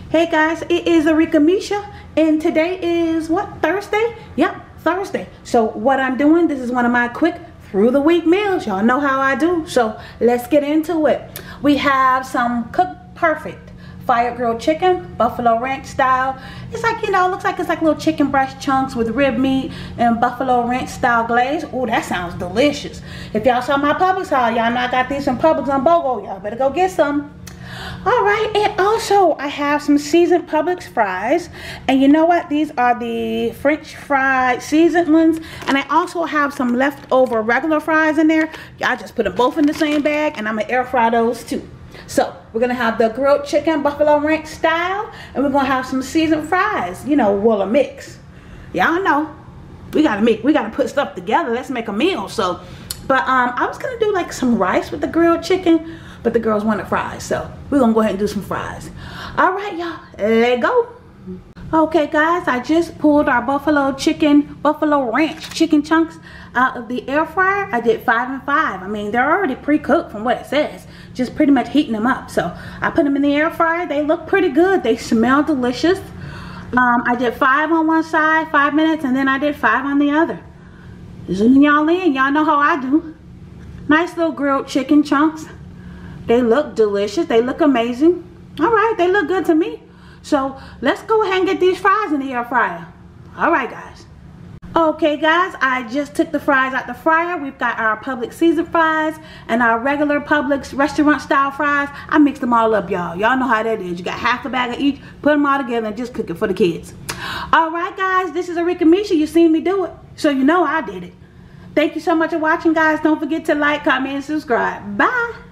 Hey guys, it is Arika Misha, and today is what, Thursday? Yep, Thursday. So what I'm doing, this is one of my quick through the week meals. Y'all know how I do, so let's get into it. We have some Cooked Perfect fire grilled chicken, buffalo ranch style. It's like, you know, it looks like it's like little chicken breast chunks with rib meat and buffalo ranch style glaze. Oh, that sounds delicious. If y'all saw my Publix haul, y'all know I got these from Publix on BOGO. Y'all better go get some. Alright, and also I have some seasoned Publix fries, and you know what, these are the French fried seasoned ones, and I also have some leftover regular fries in there. Y'all just put them both in the same bag, and I'm gonna air fry those too. So we're gonna have the grilled chicken buffalo ranch style, and we're gonna have some seasoned fries, you know, well, a mix. Y'all know we gotta put stuff together. Let's make a meal. So but I was gonna do like some rice with the grilled chicken, but the girls wanted fries, so we're gonna go ahead and do some fries. All right, y'all, let's go. Okay, guys, I just pulled our buffalo ranch chicken chunks out of the air fryer. I did 5 and 5. I mean, they're already pre-cooked from what it says, just pretty much heating them up. So I put them in the air fryer. They look pretty good. They smell delicious. I did 5 on one side, 5 minutes, and then I did 5 on the other. Zooming y'all in, y'all know how I do. Nice little grilled chicken chunks. They look delicious. They look amazing. All right, they look good to me. So let's go ahead and get these fries in the air fryer. All right, guys. Okay, guys, I just took the fries out the fryer. We've got our Publix seasoned fries and our regular Publix restaurant style fries. I mixed them all up, y'all. Y'all know how that is. You got half a bag of each. Put them all together and just cook it for the kids. All right, guys, this is Arika Misha. You seen me do it, so you know I did it. Thank you so much for watching, guys. Don't forget to like, comment, and subscribe. Bye.